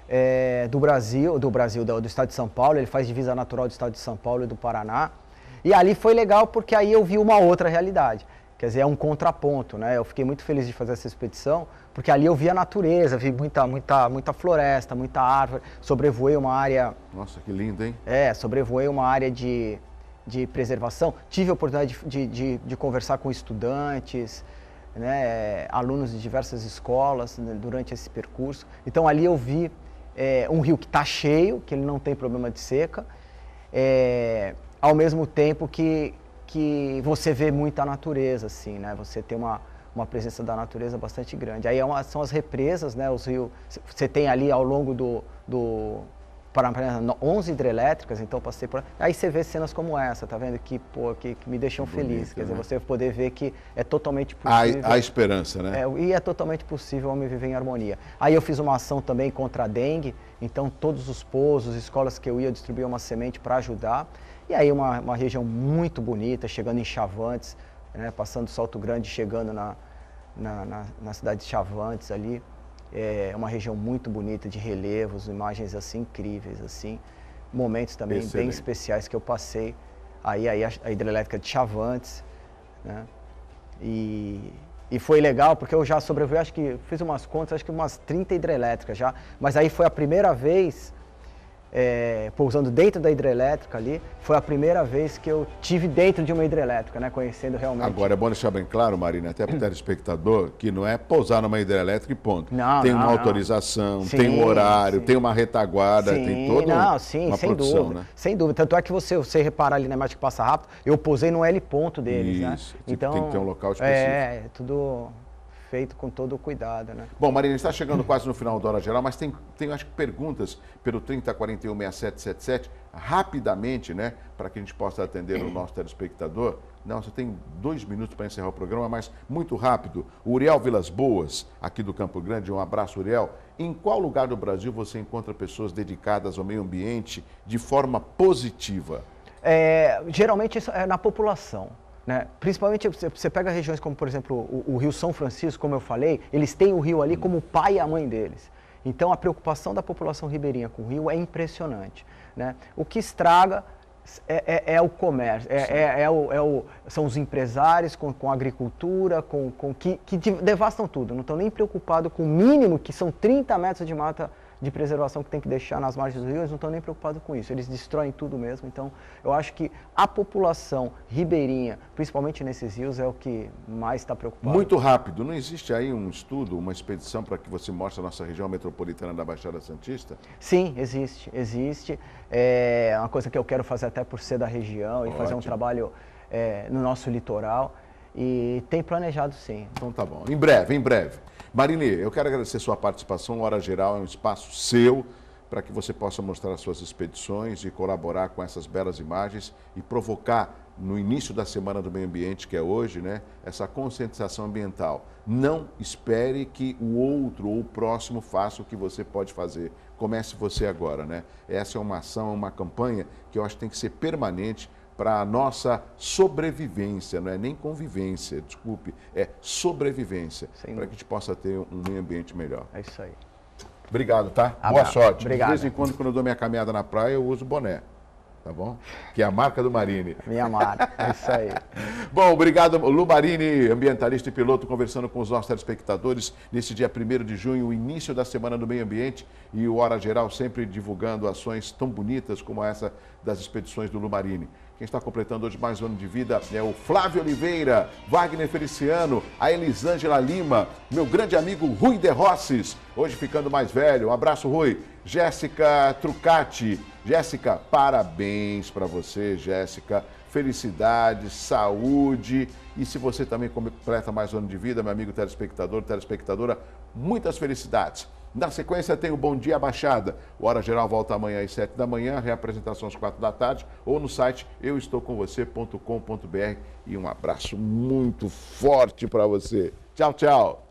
Speaker 2: do estado de São Paulo. Ele faz divisa natural do estado de São Paulo e do Paraná. E ali foi legal porque aí eu vi uma outra realidade. Quer dizer, é um contraponto, né? Eu fiquei muito feliz de fazer essa expedição, porque ali eu vi a natureza, vi muita floresta, muita árvore, sobrevoei uma área...
Speaker 1: Nossa, que lindo, hein?
Speaker 2: Sobrevoei uma área de preservação, tive a oportunidade de conversar com estudantes, né, alunos de diversas escolas, né, durante esse percurso. Então ali eu vi um rio que está cheio, que ele não tem problema de seca, ao mesmo tempo que você vê muita natureza, assim, né? Você tem uma presença da natureza bastante grande. Aí são as represas, né? Os rios, você tem ali ao longo do Paranapanema 11 hidrelétricas, então passei por... Aí você vê cenas como essa, tá vendo? Que me deixam feliz. Quer dizer, você poder ver que é totalmente possível...
Speaker 1: Há esperança, né?
Speaker 2: E é totalmente possível o homem viver em harmonia. Aí eu fiz uma ação também contra a dengue, então todos os pousos, escolas que eu ia, distribuir uma semente para ajudar. E aí uma região muito bonita, chegando em Chavantes, né, passando Salto Grande, chegando na cidade de Chavantes ali. É uma região muito bonita, de relevos, imagens assim incríveis, assim. Momentos também bem especiais que eu passei. Aí a hidrelétrica de Chavantes, né? E foi legal porque eu já sobrevoei, acho que fiz umas contas, acho que umas 30 hidrelétricas já. Mas aí foi a primeira vez... pousando dentro da hidrelétrica ali, foi a primeira vez que eu tive dentro de uma hidrelétrica, né, conhecendo realmente.
Speaker 1: Agora, é bom deixar bem claro, Marina, até para o telespectador, que não é pousar numa hidrelétrica e ponto.
Speaker 2: Não,
Speaker 1: tem uma autorização, tem um horário, tem uma retaguarda, tem toda uma
Speaker 2: sem
Speaker 1: produção,
Speaker 2: dúvida,
Speaker 1: né?
Speaker 2: Sem dúvida. Tanto é que você reparar ali na imagem que passa rápido, eu pousei no L ponto deles, né?
Speaker 1: Então, tem que ter um local específico.
Speaker 2: Tudo feito com todo o cuidado, né?
Speaker 1: Bom, Marina, está chegando quase no final da Hora Geral, mas tem acho que perguntas pelo 30416777, rapidamente, né, para que a gente possa atender o nosso telespectador. Não, você tem 2 minutos para encerrar o programa, mas muito rápido. O Uriel Vilas Boas, aqui do Campo Grande, um abraço, Uriel. Em qual lugar do Brasil você encontra pessoas dedicadas ao meio ambiente de forma positiva?
Speaker 2: Geralmente isso é na população. Né? Principalmente você pega regiões como, por exemplo, o Rio São Francisco, como eu falei, eles têm o rio ali como o pai e a mãe deles. Então a preocupação da população ribeirinha com o rio é impressionante. Né? O que estraga é o comércio, são os empresários com a agricultura, que devastam tudo, não estão nem preocupados com o mínimo, que são 30 metros de mata de preservação que tem que deixar nas margens do rio, eles não estão nem preocupados com isso, eles destroem tudo mesmo. Então, eu acho que a população ribeirinha, principalmente nesses rios, é o que mais está preocupado.
Speaker 1: Muito rápido, não existe aí um estudo, uma expedição para que você mostre a nossa região metropolitana da Baixada Santista?
Speaker 2: Sim, existe. É uma coisa que eu quero fazer até por ser da região e fazer um trabalho no nosso litoral. E tem planejado sim.
Speaker 1: Então tá bom, em breve. Marine, eu quero agradecer sua participação. Hora Geral é um espaço seu para que você possa mostrar suas expedições e colaborar com essas belas imagens e provocar no início da Semana do Meio Ambiente, que é hoje, né, essa conscientização ambiental. Não espere que o outro ou o próximo faça o que você pode fazer. Comece você agora, né? Essa é uma ação, uma campanha que eu acho que tem que ser permanente para a nossa sobrevivência, não é nem convivência, desculpe, é sobrevivência, para que a gente possa ter um meio ambiente melhor.
Speaker 2: É isso aí.
Speaker 1: Obrigado, tá? Boa sorte.
Speaker 2: Obrigado.
Speaker 1: De vez em quando eu dou minha caminhada na praia, eu uso boné. tá bom? Que é a marca do Marini.
Speaker 2: Minha marca, é isso aí.
Speaker 1: Bom, obrigado, Lu Marini, ambientalista e piloto, conversando com os nossos telespectadores nesse dia 1º de junho, o início da Semana do Meio Ambiente, e o Hora Geral sempre divulgando ações tão bonitas como essa das expedições do Lu Marini. Quem está completando hoje mais um ano de vida é o Flávio Oliveira, Wagner Feliciano, a Elisângela Lima, meu grande amigo Rui de Rosses, hoje ficando mais velho. Um abraço, Rui. Jéssica Trucati. Jéssica, parabéns para você, Jéssica. Felicidade, saúde. E se você também completa mais um ano de vida, meu amigo telespectador, telespectadora, muitas felicidades. Na sequência tem o Bom Dia Baixada. O Hora Geral volta amanhã às 7 da manhã, reapresentação às 4 da tarde, ou no site euestoucomvocê.com.br. E um abraço muito forte para você. Tchau, tchau.